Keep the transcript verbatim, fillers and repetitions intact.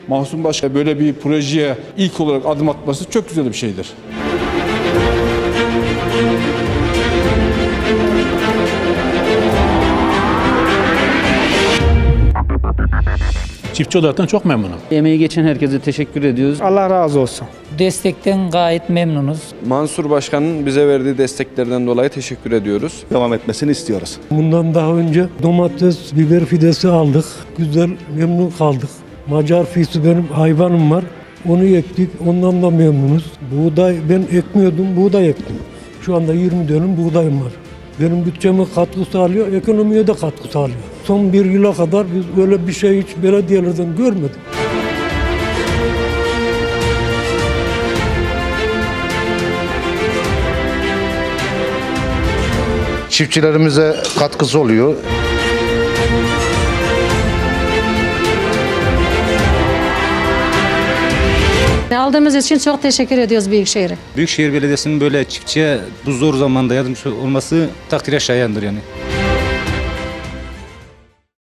Mahsun Başkan böyle bir projeye ilk olarak adım atması çok güzel bir şeydir. Çiftçi olaraktan çok memnunum. Emeği geçen herkese teşekkür ediyoruz. Allah razı olsun. Destekten gayet memnunuz. Mansur Başkan'ın bize verdiği desteklerden dolayı teşekkür ediyoruz. Devam etmesini istiyoruz. Bundan daha önce domates, biber fidesi aldık. Güzel, memnun kaldık. Macar fisi benim hayvanım var. Onu ektik, ondan da memnunuz. Buğday, ben ekmiyordum, buğday ektim. Şu anda yirmi dönüm buğdayım var. Benim bütçeme katkı sağlıyor, ekonomiye de katkı sağlıyor. Son bir yıla kadar biz böyle bir şey hiç belediyelerden görmedik. Çiftçilerimize katkısı oluyor. Aldığımız için çok teşekkür ediyoruz Büyükşehir'e. Büyükşehir Belediyesi'nin böyle çiftçiye bu zor zamanda yardımcı olması takdire şayandır yani.